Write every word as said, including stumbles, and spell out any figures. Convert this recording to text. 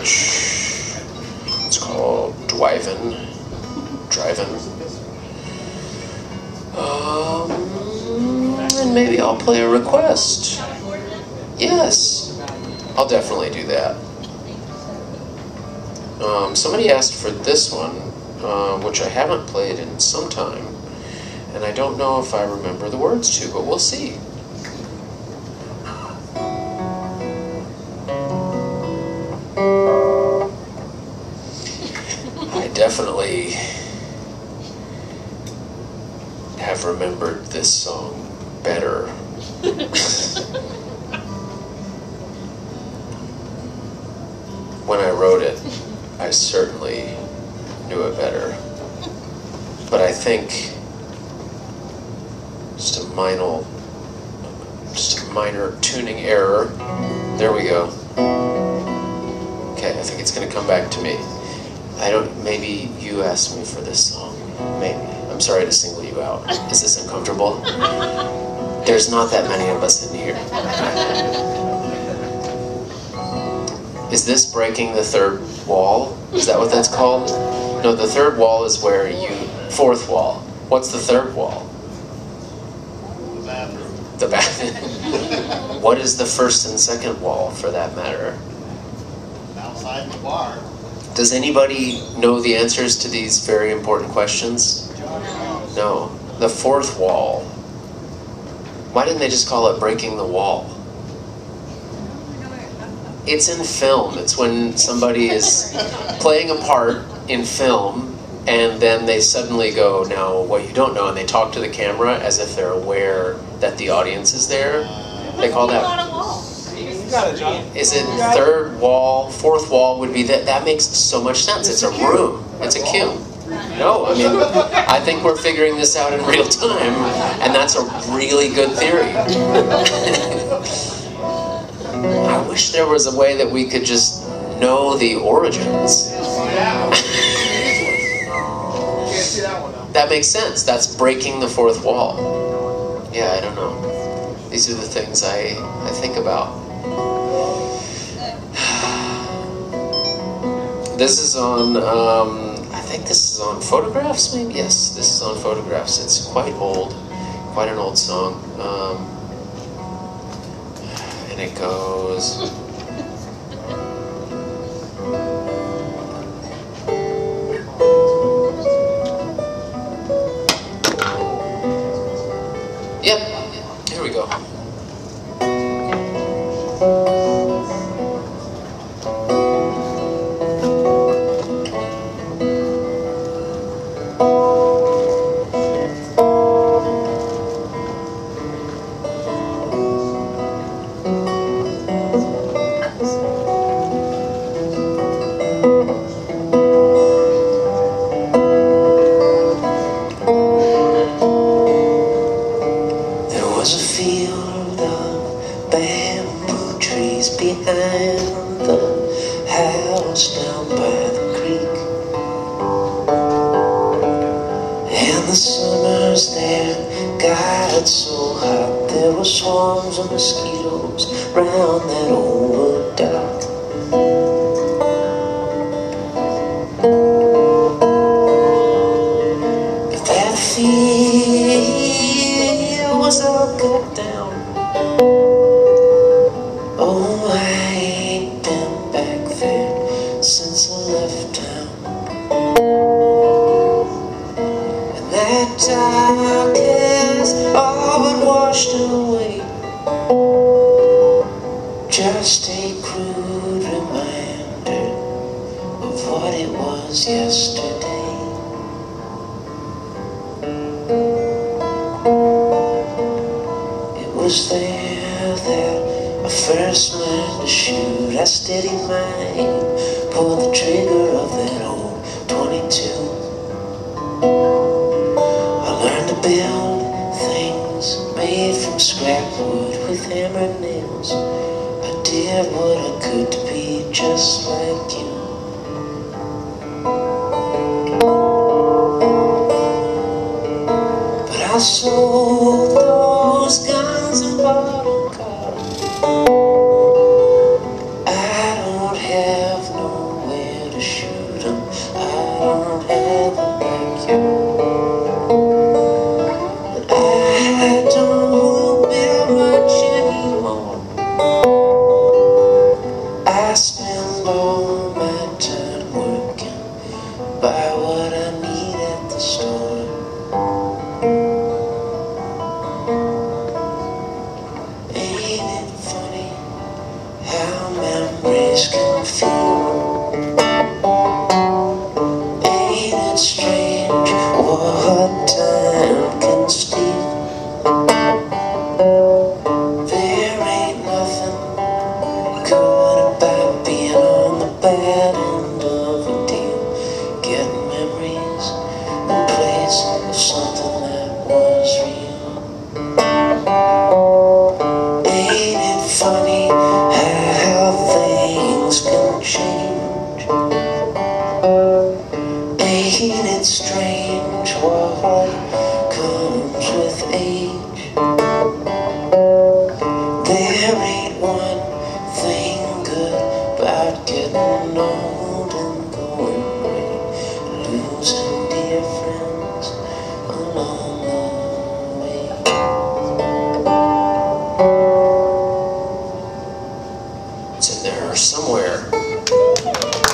which it's called Drivin'. Drivin'. Um, and maybe I'll play a request. Yes, I'll definitely do that. Um, somebody asked for this one, uh, which I haven't played in some time, and I don't know if I remember the words to, but we'll see. I definitely have remembered this song better. When I wrote it, I certainly knew it better. But I think just a minor, just a minor tuning error. There we go. Okay, I think it's gonna come back to me. I don't, maybe you asked me for this song. Maybe. I'm sorry to single you out. Is this uncomfortable? There's not that many of us in here. Is this breaking the third wall? Is that what that's called? No, the third wall is where you... Fourth wall. What's the third wall? The bathroom. The bathroom. What is the first and second wall, for that matter? Outside the bar. Does anybody know the answers to these very important questions? No. The fourth wall. Why didn't they just call it breaking the wall? It's in film. It's when somebody is playing a part in film and then they suddenly go, now what you don't know, and they talk to the camera as if they're aware that the audience is there. They call that... Is it third wall, fourth wall would be that? That makes so much sense. It's a room. It's a cue. No, I mean, I think we're figuring this out in real time, and that's a really good theory. I wish there was a way that we could just know the origins. That makes sense. That's breaking the fourth wall. Yeah, I don't know. These are the things I, I think about. This is on, um, I think this is on Photographs, maybe? Yes, this is on Photographs. It's quite old, quite an old song. Um, and it goes... Yep, here we go. I don't have no feel. Ain't it strange what time can steal? There ain't nothing good about being on the bad end of a deal. Getting memories in place of something that was real. Ain't it funny how things can change? Ain't it strange what comes with age? There ain't one thing good about getting old and going gray, losing dear friends along the way. It's in there somewhere.